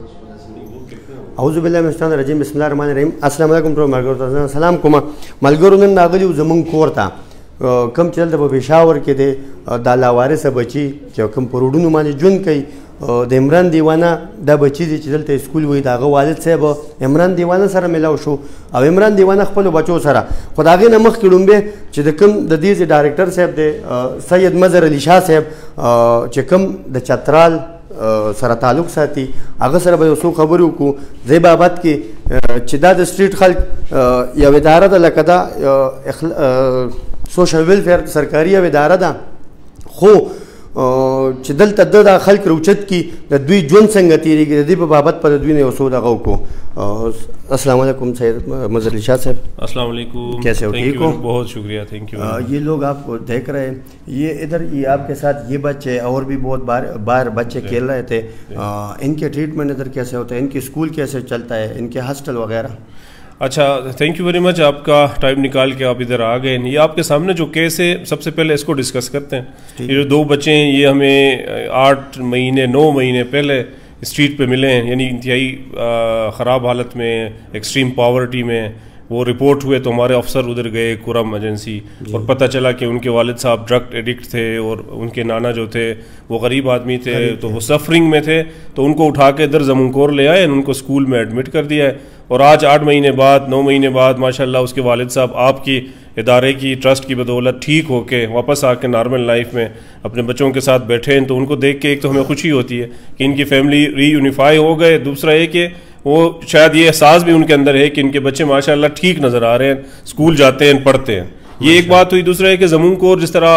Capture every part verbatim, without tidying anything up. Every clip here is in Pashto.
اعوذ بالله من الشیطان الرجیم بسم الله الرحمن الرحیم. السلام علیکم ټول ملګرو ته سلام کوم. ملګرو نن راغلی زمونږ کور ته کوم چې دلته په پېښور کې دی دا لاوارثه بچي چې کوم په روډونو باندې ژوند کوي د عمران دیوانه دا بچي دي چې دلته سکول وایي د هغه والد صاحب عمران دیوانه سره میلاو شو او عمران دیوانه خپلو بچو سره خو د هغې نه مخکې لومبې چې د کوم د دې ډایرکټر صاحب دی سید مظهر علي شاه صاحب چې کوم د چترال سره تعلق ساتي هغه سره به یو څو خبرې وکړو دې بابت کې چې دا د سټریټ خلک یو اداره ده لکه دا سوشل ویلفیر سرکاري یو اداره ده خو چې دلته د دا خلک روچت کی د دوی ژوند څنګه تیریږي د دې په بابت په دوی نه یو څو دغه وکړو. السلام علیکم سید مظهر علی شاہ صاحب. السلام علیکم. کیسے ہو؟ ٹھیک ہو؟ بہت شکریہ. تھینک یو. یہ لوگ آپ کو دیکھ رہے ہیں یہ ادھر یہ آپ کے ساتھ یہ بچے اور بھی بہت بار بار بچے کھیل رہے تھے ان کے ٹریٹمنٹ ادھر کیسے ہوتا ہے ان کی اسکول کیسے چلتا ہے ان کے ہاسٹل وغیرہ؟ اچھا تھینک یو ویری مچ آپ کا ٹائم نکال کے آپ ادھر آ گئے. یہ آپ کے سامنے جو کیس ہے سب سے پہلے اس کو ڈسکس کرتے ہیں. یہ جو دو بچے ہیں یہ ہمیں آٹھ مہینے نو مہینے پہلے اسٹریٹ پہ ملے ہیں یعنی انتہائی خراب حالت میں ایکسٹریم پاورٹی میں. وہ رپورٹ ہوئے تو ہمارے افسر ادھر گئے کرم ایجنسی اور پتہ چلا کہ ان کے والد صاحب ڈرگ ایڈکٹ تھے اور ان کے نانا جو تھے وہ غریب آدمی تھے تو وہ سفرنگ میں تھے تو ان کو اٹھا کے ادھر زمنکور لے آئے ان کو اسکول میں ایڈمٹ کر دیا ہے. اور آج آٹھ مہینے بعد نو مہینے بعد ماشاءاللہ اس کے والد صاحب آپ کی ادارے کی ٹرسٹ کی بدولت ٹھیک ہو کے واپس آ کے نارمل لائف میں اپنے بچوں کے ساتھ بیٹھے ہیں. تو ان کو دیکھ کے ایک تو ہمیں خوشی ہوتی ہے کہ ان کی فیملی ری یونیفائی ہو گئے. دوسرا یہ کہ وہ شاید یہ احساس بھی ان کے اندر ہے کہ ان کے بچے ماشاءاللہ ٹھیک نظر آ رہے ہیں اسکول جاتے ہیں پڑھتے ہیں. یہ ایک بات ہوئی. دوسرا ہے کہ زمنکور جس طرح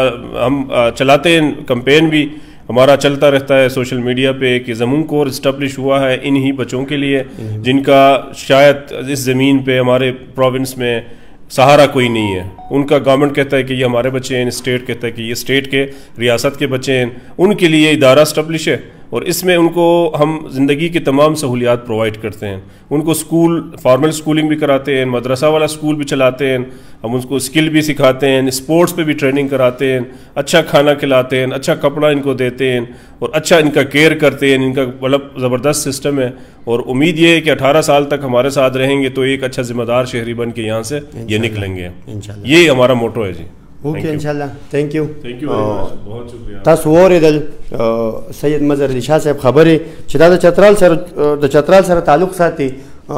ہم چلاتے ہیں کمپین بھی ہمارا چلتا رہتا ہے سوشل میڈیا پہ کہ زمنکور اسٹیبلش ہوا ہے انہی بچوں کے لیے جن کا شاید اس زمین پہ ہمارے پروونس میں سہارا کوئی نہیں ہے. ان کا گورنمنٹ کہتا ہے کہ یہ ہمارے بچے ہیں اسٹیٹ کہتا ہے کہ یہ اسٹیٹ کے ریاست کے بچے ہیں. ان کے لیے ادارہ اسٹیبلش ہے اور اس میں ان کو ہم زندگی کی تمام سہولیات پرووائڈ کرتے ہیں. ان کو اسکول فارمل اسکولنگ بھی کراتے ہیں مدرسہ والا اسکول بھی چلاتے ہیں. ہم ان کو اسکل بھی سکھاتے ہیں اسپورٹس پہ بھی ٹریننگ کراتے ہیں. اچھا کھانا کھلاتے ہیں اچھا کپڑا ان کو دیتے ہیں اور اچھا ان کا کیئر کرتے ہیں. ان کا مطلب زبردست سسٹم ہے اور امید یہ ہے کہ اٹھارہ سال تک ہمارے ساتھ رہیں گے تو ایک اچھا ذمہ دار شہری بن کے یہاں سے یہ نکلیں گے. یہ ہمارا موٹو ہے جی. اوکے انشاءاللہ. تھینک یو. تھینک یو بہت شکریہ. تاسو واورېدل سید مظهر علي شاه صاحب خبرې چې دا د چترال سره د چترال سره تعلق ساتي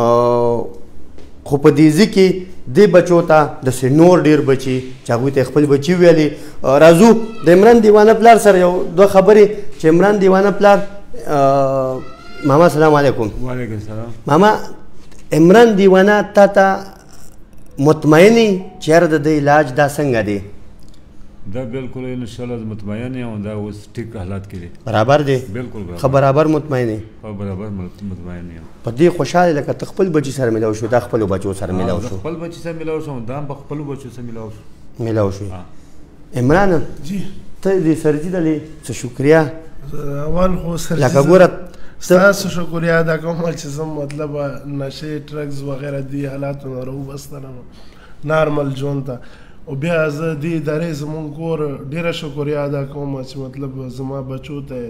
خو په دې ځای کې دې بچو ته داسې نور ډېر بچي چې هغوی ته خپل بچي ویلي. راځو د عمران دیوانه پلار سره یو دوه خبرې چې عمران دیوانه پلار ماما السلام علیکم. وعلیکم السلام. ماما عمران دیوانه تا ته مطمئنی چیرې د دې علاج دا څنګه دی؟ دا بالکل انشاءاللہ مطمئن یم دا اوس ټیک حالات کې دی. برابر دی؟ بالکل ښه برابر مطمئن یې؟ ښه برابر مطمئن یم. په دې خوشحاله لکه ته خپل بچي سره میلاو شو دا خپلو بچو سره میلاو شو؟ خپل بچي سره میلاو شو دا هم په خپلو بچو سره میلاو شو. میلاو شو. عمران جی ته دې سرجي دلې څه شکریه اول خو سرجي لکه ګوره ستاسو شکریه ادا کوم چې زه مطلب نشې ډرګز وغیره دې حالاتو نه راوبستلم نارمل ژوند ته او بیا زه دې ادارې زمونږ کور ډېره شکریه ادا کوم چې مطلب زما بچو ته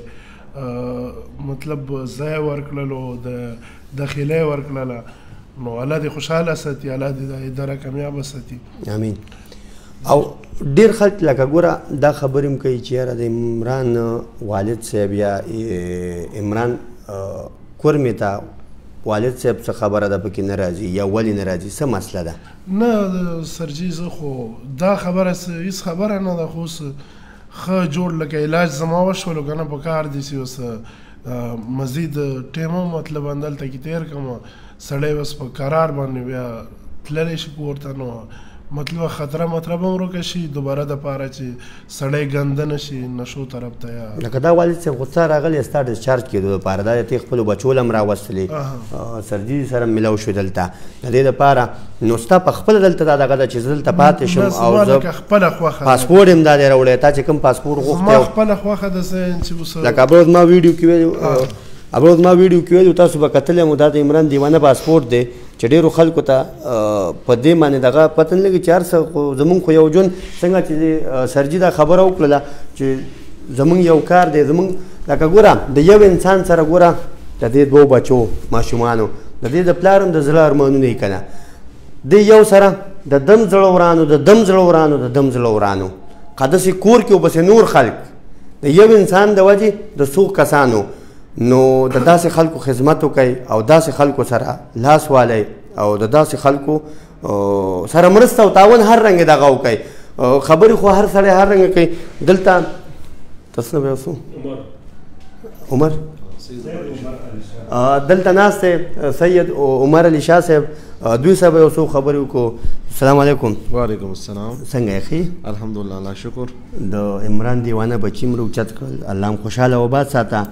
مطلب ځای ورکړلو د داخلۍ ورکړله نو الله دې خوشحاله ساتي الله دې دا اداره کامیابه ساتي. امین. او ډېر خلک لکه ګوره دا خبرې هم کوي چې یاره د عمران والد صاحب یا عمران کورمې ته والد صاحب څه خبره ده پکې نه راځي یا ولې نه راځي څه مسله ده؟ نه سرجي زه خو دا خبره هېڅ خبره نه ده خو اوس ښه جوړ لکه علاج زما وشولو که نه په کار دي چې اوس مزید ټیم هم مطلب همدلته کې تېر کړم سړی بس په قرار باندې بیا تللی شي کور ته نو مطلب خطره مطلب هم ورکه شي دوباره دپاره چې سړی ګنده نه شي نشو طرف ته یا لکه دا والد صاحب غوسه راغلی ستا ډسچارج کېدو دپاره دا ته خپلو بچو له هم راوستلې سرجي سره میلاو شو دلته د دې دپاره نو ستا په خپله دلته دا دغه ده چې زه دلته پاتې شم او زه خپله خوښه پاسپورټ هم دا دی راوړی تا چې کوم پاسپورټ غوښتی زما خپله خوښه ده چې اوس لکه ابروز ما ویډیو کې ویلي ابروز ما ویډیو کې ویلي تاسو به کتلی مو دا د عمران دیوانه پاسپورټ دی چې ډېرو خلکو ته په دې باندې دغه پته نه لګي چې هر څه خو زمونږ خو یو ژوند څنګه چې سرجي دا خبره وکړله چې زمونږ یو کار دی زمونږ لکه ګوره د یو انسان سره ګوره د دې دوو بچو ماشومانو د دې د پلار هم د زړه ارمانونه یې که نه دی یو سره د دم زړه ورانو د دم زړه ورانو د دم زړه ورانو که داسې کور کې وبسې نور خلک د یو انسان د وجې د څو کسانو نو د داسې خلکو خدمت وکئ او داسې خلکو سره لاس والئ او د داسې خلکو سره مرسته او تعاون هر رنګې دغه وکئ خبرې خو هر سړی هر رنګه کوي دلته تاسو نه به اوسو عمر دلته ناست دی سید عمر علي شاه صاحب دوی سره به یو څو خبرې وکړو السلام علیکم وعلیکم السلام څنګه یې ښې الحمدلله الله شکر د عمران دیوانه بچي مې اوچت کړل الله هم خوشحاله وباد ساته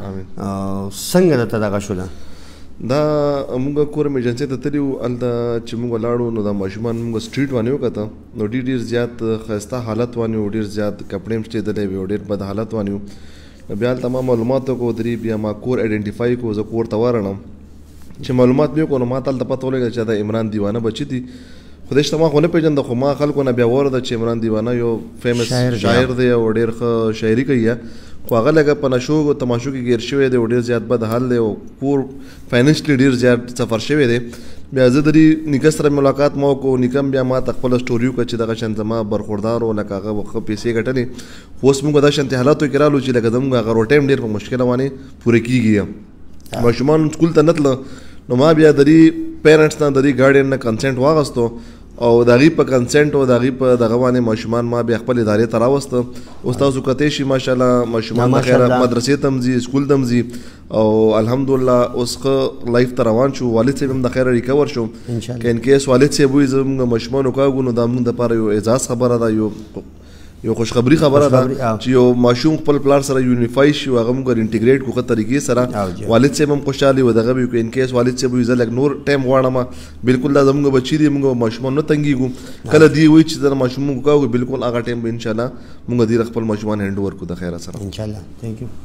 څنګه درته دغه شوله دا موږ کور ایمرجنسي ته تللي وو هلته چې موږ ولاړو نو دا ماشومان موږ سټریټ باندې وکته نو ډېر ډېر زیات ښایسته حالت باندې وو ډېر زیات کپړې هم شتېدلی وې او ډېر بد حالت باندې وو نو بیا هلته ما معلومات وکړو درې بیا ما کور آیډنټیفای کړو زه کور ته ورغلم چې معلومات مې وکړو نو ما ته هلته پته ولګېده چې دا عمران دیوانه بچي دي خدای شته ما خو نه پېژنده خو ما خلکو نه بیا واورېده چې عمران دیوانه یو فیمس شاعر دی او ډېر ښه شاعري کوي خو هغه لږه په نشو تماشو کې ګیر شوی دی او ډېر زیات بد حال دی او کور فاینانشلی ډېر زیات سفر شوی دی بیا زه د دې نیکه سره ملاقات ما وکړو نیکه هم بیا ما ته خپله سټوري وکړه چې دغه شان زما برخوردار و لکه هغه ښه پیسې ګټلې خو اوس موږ داسې شانتې حالاتو کې رالو چې لکه زموږ هغه روټۍ هم ډېر په مشکله باندې پوره کېږي ماشومان سکول ته نه تله نو ما بیا د دې پیرنټس نه د دې ګارډین نه کنسنټ واغستو او د هغې په کنسنټ او د هغې په دغه باندې ماشومان ما بیا خپل ادارې ته راوسته اوس تاسو کتی شي ماشاءالله ماشومان د خیره مدرسې ته هم ځي سکول ته هم ځي او الحمدلله اوس ښه لایف ته روان شو والد صاحب هم د خیره ریکور شو که انکیس والد صاحب وایي زموږ ماشومانو کاږو نو دا موږ دپاره یو اعزاز خبره ده یو یو خوشخبری خبره ده چې یو ماشوم خپل پلار سره یونیفای شي هغه موږ انټیګریټ کړو ښه طریقې سره والد صاحب هم خوشحالي و دغه به وي ان کیس والد صاحب وایي زه لږ نور ټایم غواړم بلکل دا زموږ بچي دي موږ ماشومان نه تنګېږو کله دی وایي چې زه ماشوم موږ کوو بلکل هغه ټایم به انشاءالله موږ دې خپل ماشومان هینډ اوور کړو د خیره سره انشاءالله تھینک یو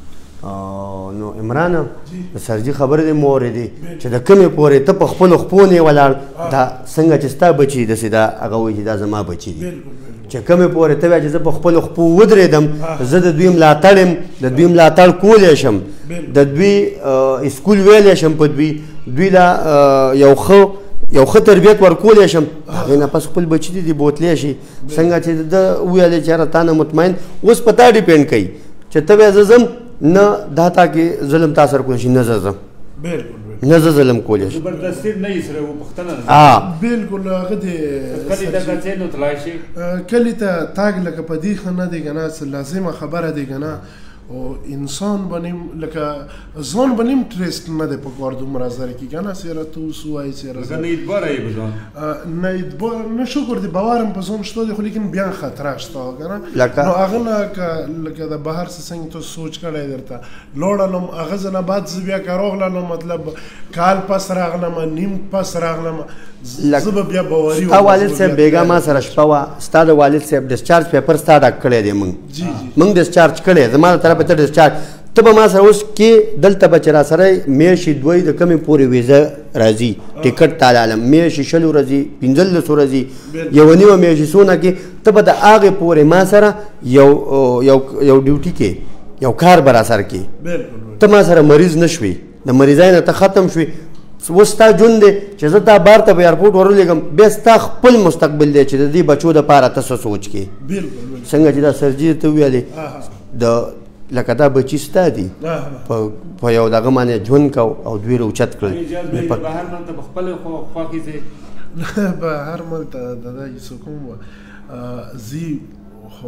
نو عمران د سرجي خبرې دې مورې چې د کومې پورې ته په خپلو خپو نه ولاړ دا څنګه چې ستا بچي داسې دا هغه وایي چې دا زما بچي دي چې کومې پورې ته وایه چې زه په خپلو خپو ودرېدم زه د دوی ملاتړ یم د دوی ملاتړ کولی شم د دوی اسکول ویلی شم په دوی دوی له یو ښه یو ښه تربیت ورکولی شم هغې نه پس خپل بچي دي دې بوتلی شي څنګه چې ده وویلې چې یاره تا نه مطمئن اوس په تا ډیپینډ کوي چې ته وایې زه ځم نه دا تا کې ظلم تا سره کولی شي نه زه ځم نه زه ظلم کولی شم زبردستي نه یې سره و پوښتنه بلکل هغه د کلي ته که ځې نو تلای شي کلي ته تاګ لکه په دې ښه نه دی که نه څه لازمه خبره دی که نه او انسان بنیم لکه ځوان بنیم ټریسټ نه دی پکار دومره زر کې که نه سیره تو اوس ووایي سیره لکه نه اعتباره یې په ځوان نه اعتبار نه شکر دی باور هم په ځوان شته دی خو لیکن بیا خطره شته که نه نو هغه نه که لکه د بهر څه څنګه تو سوچ کړی درته لاړلم هغه ځه نه بعد زه بیا که راغلم مطلب کال پس راغلم نیم پس راغلم زه به بیا باوري ستا والد صاحب بیګا ما سره شپه وه ستا د والد صاحب ډسچارج پیپر ستا ډک کړی دی موږ موږ ډسچارج کړی زما د طرفه ته ډسچارج ته به ما سره اوس کې دلته به چې را سره میاشتې دوی د کمې پورې ویزه راځي ټکټ تالالم میاشتې شلو ورځې پنځلسو ورځې یوه نیمه میاشتې څونه کې ته به د هغې پورې ما سره یو یو یو ډیوټي کې یو کار به را سره کې ته ما سره مریض نه شوې د مریضۍ نه ته ختم شوې اوس ستا ژوند دی چې زه تا بار ته په ایرپورټ ورولېږم بیا ستا خپل مستقبل دی چې د دې بچو دپاره ته څه سوچ کې څنګه چې دا سرجي ته وویلې د لکه دا بچي ستا دي په یو دغه باندې ژوند کو او دوی راوچت کړل بهر ملک ته په خپل خواښې ځې بهر ملک ته ددا څه کوم ځي خو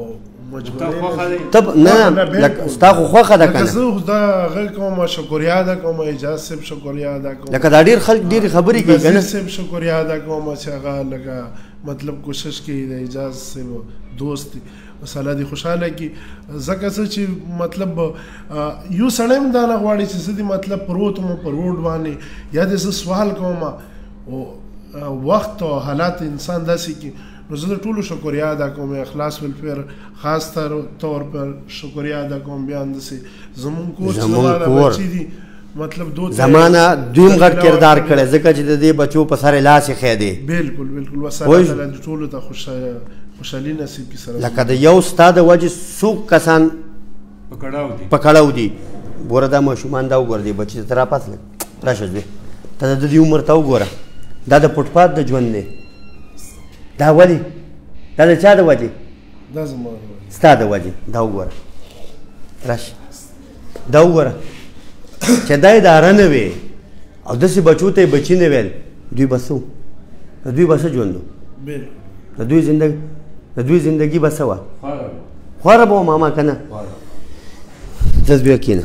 تب نه لکه ستا خو خوښه ده که نه زه دا هغه کوم شکریا ادا کوم اجازه صاحب شکریا ادا کوم لکه دا ډېر خلک ډېرې خبرې کوي که نه صاحب شکریا ادا کوم چې هغه لکه مطلب کوشش کوي د اجازه صاحب دوست مسله دې خوشحاله کړي ځکه څه چې مطلب یو سړی هم دا نه غواړي چې زه دې مطلب پروت وم په روډ باندې یا دې زه سوال کوم او وخت او حالات انسان داسې کړي نو زه د ټولو شکریا ادا کوم اخلاص ویلفیر خاص طور پر شکریا ادا کوم بیا همداسې زمونږ کور چې زما بچي دي مطلب دو زمانه دویم غټ کردار کړی ځکه چې د دې بچو په سر لاس یې ښی دی بلکل بلکل وسله ټولو ته خوشحالي نصیب کړي سره لکه د یو ستا د وجې څوک کسان په کړاو دي ګوره دا ماشومان دا وګوره دې بچي ته راپاس لږ راشه زوی ته د دې عمر ته وګوره دا د فوټپات د ژوند دی دا ولې دا د چا د وجې دا زما ستا د وجې دا وګوره راشه دا وګوره چې دا یې اداره نه وې او داسې بچو ته یې بچي نه ویل دوی به څه و د دوی به څه ژوند و د دوی زندګي د دوی زندګي به څه وه خواره به وه ماما که نه دس بیا کښېنه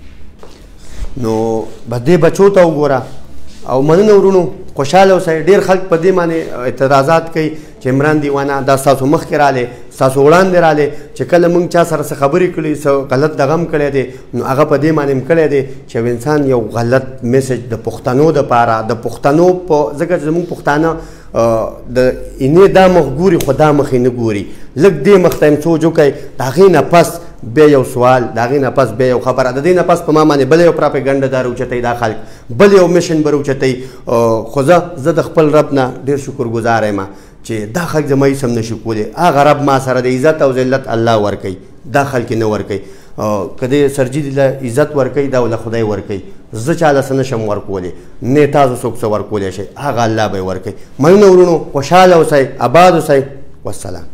نو به دې بچو ته وګوره او مننه ورونو خوشحاله اوسئ ډېر خلک په دې باندې اعتراضات کوي چې عمران دیوانه دا ستاسو مخکې رالی ستاسو وړاندې رالی چې کله موږ چا سره څه خبرې کړي څه غلط دغه هم کړی دی نو هغه په دې باندې هم کړی دی چې یو انسان یو غلط میسج د پښتنو دپاره د پښتنو په ځکه چې زموږ پښتانه د اینې دا مخ ګوري خو دا مخ یې نه ګوري لږ دې مخ ته یې سوچ وکړئ د هغې نه پس بیا یو سوال د هغې نه پس بیا یو خبره د دې نه پس په ما باندې بله یو پراپیګنډه دار اوچتئ دا خلک بل یو میشن بر اوچتئ خو زه زه د خپل رب نه ډېر شکرګزاره یم چې دا خلک زما هېڅ هم نشي کولی هغه رب ما سره د عزت او ذلت الله ورکوي دا خلک یې نه ورکوي که دې سرجي له عزت ورکوي دا له خدای ورکوي زه چاله څه نشم ورکولی نه تاسو څوک څه ورکولی شئ هغه الله به یې ورکوي مننه ورونو خوشحاله اوسئ آباد اوسئ والسلام